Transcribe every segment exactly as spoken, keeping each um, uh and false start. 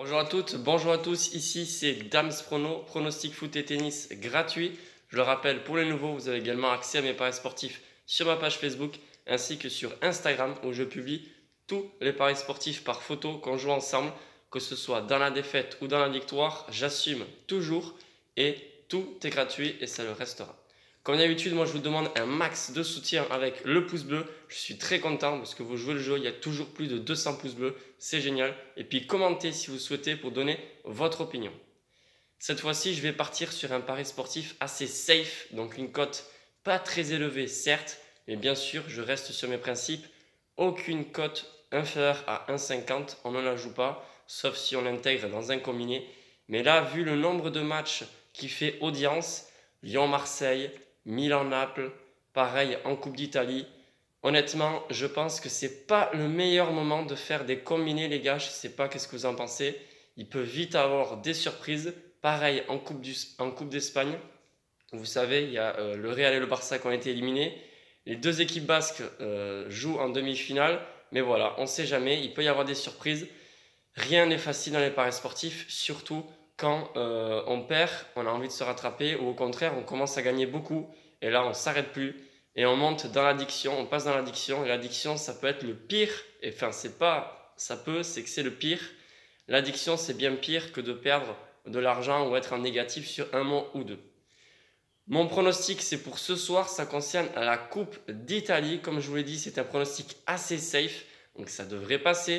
Bonjour à toutes, bonjour à tous, ici c'est Dams Prono, pronostic foot et tennis gratuit. Je le rappelle, pour les nouveaux, vous avez également accès à mes paris sportifs sur ma page Facebook ainsi que sur Instagram où je publie tous les paris sportifs par photo qu'on joue ensemble, que ce soit dans la défaite ou dans la victoire, j'assume toujours et tout est gratuit et ça le restera. Comme d'habitude, moi je vous demande un max de soutien avec le pouce bleu. Je suis très content parce que vous jouez le jeu, il y a toujours plus de deux cents pouces bleus, c'est génial. Et puis commentez si vous souhaitez pour donner votre opinion. Cette fois-ci, je vais partir sur un pari sportif assez safe, donc une cote pas très élevée certes, mais bien sûr je reste sur mes principes. Aucune cote inférieure à un virgule cinquante, on ne la joue pas, sauf si on l'intègre dans un combiné. Mais là, vu le nombre de matchs qui fait audience, Lyon-Marseille, Milan-Naples, pareil en Coupe d'Italie. Honnêtement, je pense que ce n'est pas le meilleur moment de faire des combinés, les gars. Je ne sais pas qu'est-ce que vous en pensez. Il peut vite avoir des surprises. Pareil en Coupe, du, en coupe d'Espagne. Vous savez, il y a euh, le Real et le Barça qui ont été éliminés. Les deux équipes basques euh, jouent en demi-finale. Mais voilà, on ne sait jamais. Il peut y avoir des surprises. Rien n'est facile dans les paris sportifs, surtout quand euh, on perd, on a envie de se rattraper ou au contraire, on commence à gagner beaucoup et là, on ne s'arrête plus et on monte dans l'addiction, on passe dans l'addiction et l'addiction, ça peut être le pire. Et enfin, c'est pas ça peut, c'est que c'est le pire. L'addiction, c'est bien pire que de perdre de l'argent ou être en négatif sur un mois ou deux. Mon pronostic, c'est pour ce soir, ça concerne la Coupe d'Italie. Comme je vous l'ai dit, c'est un pronostic assez safe, donc ça devrait passer.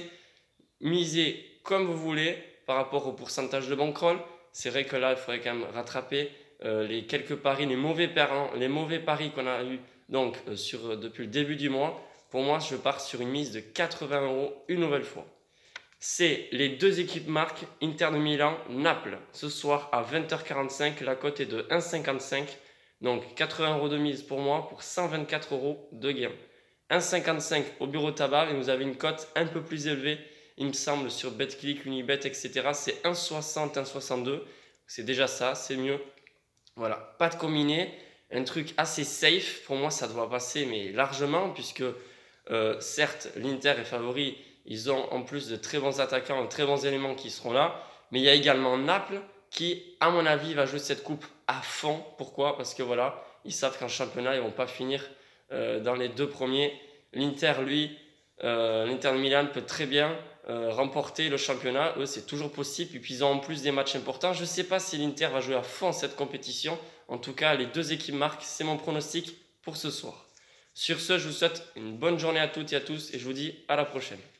Misez comme vous voulez par rapport au pourcentage de bankroll. C'est vrai que là, il faudrait quand même rattraper euh, les quelques paris, les mauvais, parents, les mauvais paris qu'on a eu donc, euh, sur, euh, depuis le début du mois. Pour moi, je pars sur une mise de quatre-vingts euros une nouvelle fois. C'est les deux équipes marques Inter de Milan, Naples. Ce soir à vingt heures quarante-cinq, la cote est de un virgule cinquante-cinq. Donc quatre-vingts euros de mise pour moi pour cent vingt-quatre euros de gain. un virgule cinquante-cinq au bureau tabac et vous avez une cote un peu plus élevée. Il me semble sur BetClick, Unibet, et cetera. C'est un virgule soixante, un virgule soixante-deux. C'est déjà ça, c'est mieux. Voilà, pas de combiné. Un truc assez safe. Pour moi, ça doit passer, mais largement, puisque euh, certes, l'Inter est favori. Ils ont en plus de très bons attaquants, de très bons éléments qui seront là. Mais il y a également Naples qui, à mon avis, va jouer cette coupe à fond. Pourquoi? Parce que voilà, ils savent qu'en championnat, ils ne vont pas finir euh, dans les deux premiers. L'Inter, lui, euh, l'Inter de Milan peut très bien Euh, remporter le championnat, eux c'est toujours possible et puis ils ont en plus des matchs importants. Je ne sais pas si l'Inter va jouer à fond cette compétition, en tout cas les deux équipes marquent, c'est mon pronostic pour ce soir. Sur ce, je vous souhaite une bonne journée à toutes et à tous et je vous dis à la prochaine.